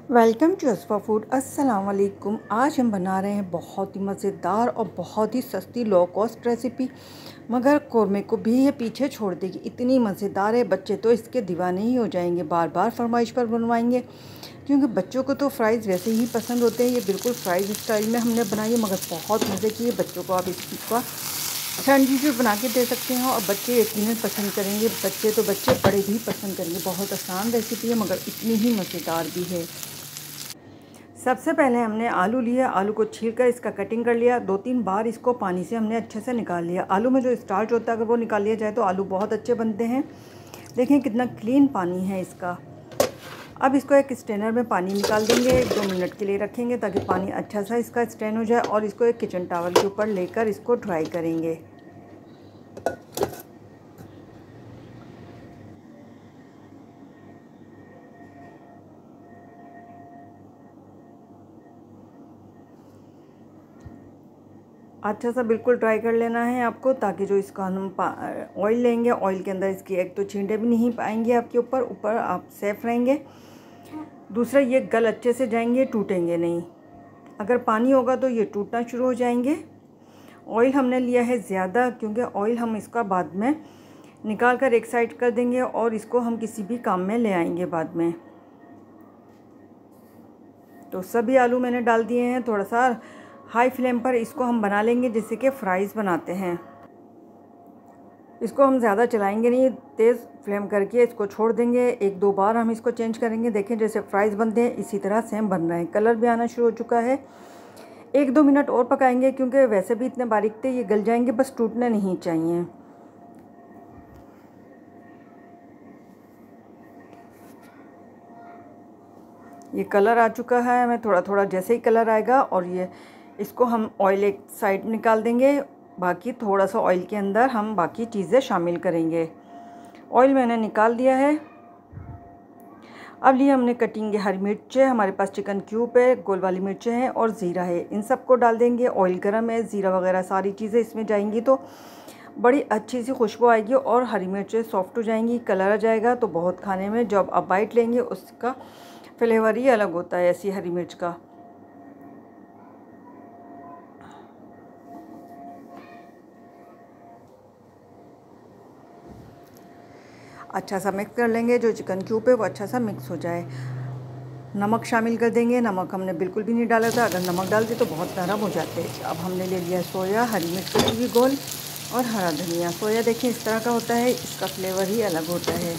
Welcome to अस्फा food. अस्सलाम वालेकुम। आज हम बना रहे हैं बहुत ही मज़ेदार और बहुत ही सस्ती लो कॉस्ट रेसिपी, मगर कौरमे को भी ये पीछे छोड़ देगी। इतनी मज़ेदार है, बच्चे तो इसके दीवाने ही हो जाएंगे, बार बार फरमाइश पर बनवाएंगे, क्योंकि बच्चों को तो फ्राइज़ वैसे ही पसंद होते हैं। ये बिल्कुल फ्राइज़ स्टाइल में हमने बनाई है, मगर बहुत मज़े की है। बच्चों को आप इसका सैंडविच भी बना के दे सकते हैं और बच्चे यकीनन पसंद करेंगे। बच्चे तो बच्चे, बड़े भी पसंद करेंगे। बहुत आसान रेसिपी है, मगर इतनी ही मज़ेदार भी है। सबसे पहले हमने आलू लिया, आलू को छीलकर इसका कटिंग कर लिया। 2-3 बार इसको पानी से हमने अच्छे से निकाल लिया। आलू में जो स्टार्च होता है, अगर वो निकाल लिया जाए तो आलू बहुत अच्छे बनते हैं। देखें कितना क्लीन पानी है इसका। अब इसको एक स्ट्रेनर में पानी निकाल देंगे, 1-2 मिनट के लिए रखेंगे ताकि पानी अच्छा सा इसका स्ट्रेन हो जाए, और इसको एक किचन टॉवल के ऊपर लेकर इसको ड्राई करेंगे। अच्छा सा बिल्कुल ड्राई कर लेना है आपको, ताकि जो इसका हम ऑयल लेंगे, ऑयल के अंदर इसकी एक तो छींटे भी नहीं पाएंगे आपके ऊपर आप सेफ रहेंगे। दूसरा, ये गल अच्छे से जाएंगे, टूटेंगे नहीं। अगर पानी होगा तो ये टूटना शुरू हो जाएंगे। ऑयल हमने लिया है ज़्यादा, क्योंकि ऑयल हम इसका बाद में निकाल कर एक साइड कर देंगे और इसको हम किसी भी काम में ले आएंगे बाद में। तो सभी आलू मैंने डाल दिए हैं। थोड़ा सा हाई फ्लेम पर इसको हम बना लेंगे, जैसे कि फ़्राइज़ बनाते हैं। इसको हम ज़्यादा चलाएंगे नहीं, तेज़ फ्लेम करके इसको छोड़ देंगे। 1-2 बार हम इसको चेंज करेंगे। देखें जैसे फ़्राइज़ बनते हैं इसी तरह सेम बन रहे हैं। कलर भी आना शुरू हो चुका है। 1-2 मिनट और पकाएंगे, क्योंकि वैसे भी इतने बारीक थे, ये गल जाएंगे, बस टूटने नहीं चाहिए। ये कलर आ चुका है, हमें थोड़ा थोड़ा जैसे ही कलर आएगा, और ये इसको हम ऑयल एक साइड निकाल देंगे। बाकी थोड़ा सा ऑयल के अंदर हम बाकी चीज़ें शामिल करेंगे। ऑयल मैंने निकाल दिया है। अब लिए हमने कटिंग हरी मिर्च है, हमारे पास चिकन क्यूब है, गोल वाली मिर्चें हैं और ज़ीरा है। इन सबको डाल देंगे। ऑयल गर्म है, ज़ीरा वगैरह सारी चीज़ें इसमें जाएंगी तो बड़ी अच्छी सी खुशबू आएगी और हरी मिर्चें सॉफ्ट हो जाएंगी, कलर आ जाएगा। तो बहुत खाने में जब आप बाइट लेंगे उसका फ्लेवर ही अलग होता है ऐसी हरी मिर्च का। अच्छा सा मिक्स कर लेंगे। जो चिकन क्यूब है वो अच्छा सा मिक्स हो जाए। नमक शामिल कर देंगे। नमक हमने बिल्कुल भी नहीं डाला था, अगर नमक डालते तो बहुत नरम हो जाते। अब हमने ले लिया सोया, हरी मिर्च कटी हुई गोल, और हरा धनिया। सोया देखें इस तरह का होता है, इसका फ्लेवर ही अलग होता है।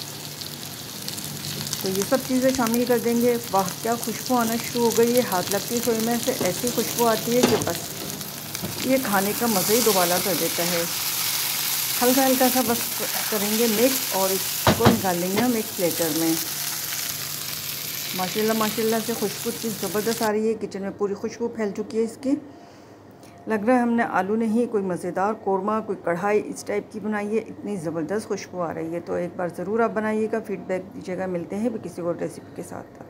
तो ये सब चीज़ें शामिल कर देंगे। वाह, क्या खुशबू आना शुरू हो गई है। हाथ लगती सोए में से ऐसी खुशबू आती है कि बस ये खाने का मज़ा ही दोबारा कर देता है। हल्का हल्का सा बस करेंगे मिक्स, और इसको निकाल लेंगे हम एक प्लेटर में। माशाल्लाह माशाल्लाह से खुशबू इतनी ज़बरदस्त आ रही है, किचन में पूरी खुशबू फैल चुकी है इसकी। लग रहा है हमने आलू नहीं, कोई मज़ेदार कौरमा, कोई कढ़ाई इस टाइप की बनाई है। इतनी ज़बरदस्त खुशबू आ रही है। तो एक बार ज़रूर आप बनाइएगा, फ़ीडबैक दीजिएगा। मिलते हैं भी किसी और रेसिपी के साथ।